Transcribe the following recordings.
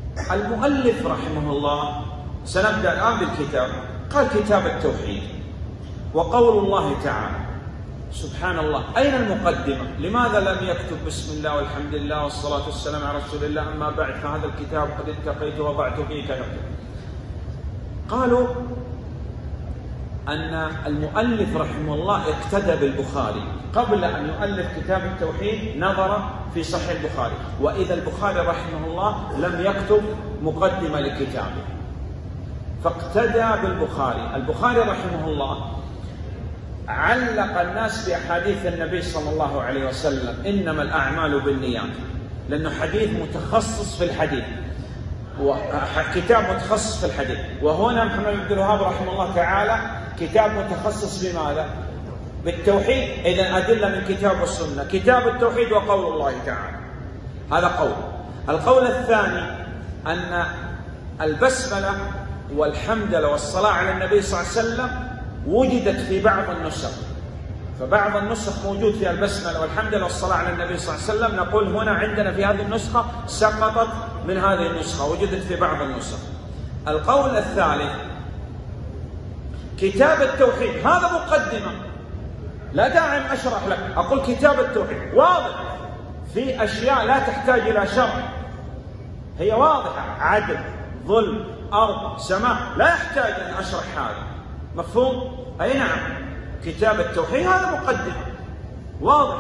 المؤلف رحمه الله سنبدأ الآن بالكتاب. قال كتاب التوحيد. وقول الله تعالى سبحان الله، أين المقدمة؟ لماذا لم يكتب بسم الله والحمد لله والصلاة والسلام على رسول الله، أما بعد فهذا الكتاب قد اتقيت وضعت فيه كذا. قالوا أن المؤلف رحمه الله اقتدى بالبخاري. قبل أن يؤلف كتاب التوحيد نظر في صحيح البخاري، وإذا البخاري رحمه الله لم يكتب مقدمة لكتابه، فاقتدى بالبخاري. البخاري رحمه الله علق الناس بأحاديث النبي صلى الله عليه وسلم إنما الأعمال بالنيات، لأنه حديث متخصص في الحديث، وكتاب متخصص في الحديث. وهنا محمد بن عبد الوهاب رحمه الله تعالى كتاب متخصص بماذا؟ بالتوحيد. إذن أدلة من كتاب والسنة، كتاب التوحيد وقول الله تعالى. هذا قول. القول الثاني أن البسملة والحمدلة والصلاة على النبي صلى الله عليه وسلم وجدت في بعض النسخ، فبعض النسخ موجود فيها البسملة والحمدلة والصلاة على النبي صلى الله عليه وسلم، نقول هنا عندنا في هذه النسخة سقطت من هذه النسخة، وجدت في بعض النسخ. القول الثالث كتاب التوحيد، هذا مقدمة، لا داعي أن أشرح لك، أقول كتاب التوحيد واضح، في أشياء لا تحتاج إلى شرح، هي واضحة، عدل، ظلم، أرض، سماء، لا يحتاج أن أشرح هذا. مفهوم؟ أي نعم، كتاب التوحيد هذا مقدمة واضح.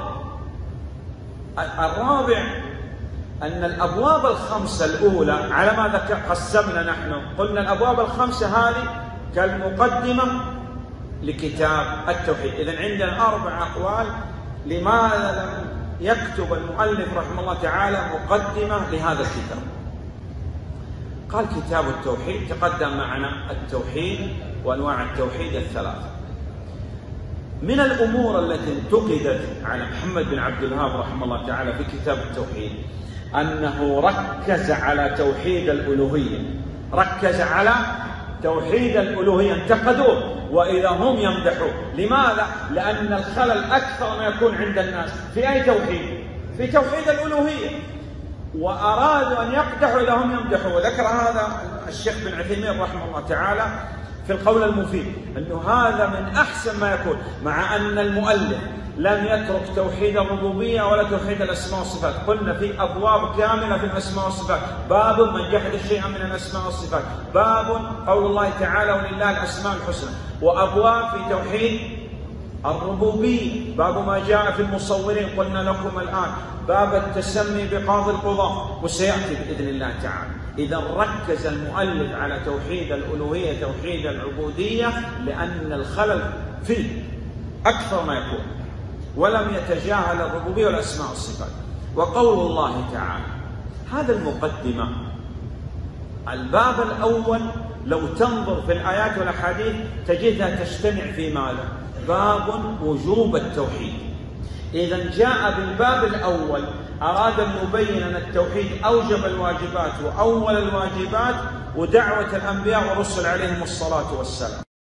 الرابع أن الأبواب الخمسة الأولى على ما قسمنا نحن، قلنا الأبواب الخمسة هذه كالمقدمة لكتاب التوحيد. إذن عندنا 4 أقوال لماذا لم يكتب المؤلف رحمه الله تعالى مقدمة لهذا الكتاب. قال كتاب التوحيد، تقدم معنا التوحيد وأنواع التوحيد 3. من الأمور التي انتقدت على محمد بن عبد الوهاب رحمه الله تعالى في كتاب التوحيد أنه ركز على توحيد الألوهية، ركز على توحيد الألوهية، انتقدوه وإذا هم يمدحوه. لماذا؟ لأن الخلل أكثر ما يكون عند الناس في أي توحيد؟ في توحيد الألوهية، وأرادوا أن يقدحوا إذا هم يمدحوه. وذكر هذا الشيخ بن عثيمين رحمه الله تعالى في القول المفيد، أنه هذا من أحسن ما يكون، مع أن المؤلف لم يترك توحيد الربوبية ولا توحيد الأسماء والصفات. قلنا في أبواب كاملة في الأسماء والصفات، باب من جحد شيئا من الأسماء والصفات، باب قول الله تعالى ولله الأسماء الحسنى، وأبواب في توحيد الربوبية، باب ما جاء في المصورين قلنا لكم الآن، باب التسمي بقاضي القضاة، وسيأتي بإذن الله تعالى. إذا ركز المؤلف على توحيد الألوهية توحيد العبودية لأن الخلل فيه أكثر ما يكون، ولم يتجاهل الربوبية والأسماء والصفات. وقول الله تعالى، هذا المقدمة. الباب الأول لو تنظر في الآيات والأحاديث تجدها تجتمع في ماذا؟ باب وجوب التوحيد. إذا جاء بالباب الأول أراد أن يبين أن التوحيد أوجب الواجبات وأول الواجبات ودعوة الأنبياء والرسل عليهم الصلاة والسلام.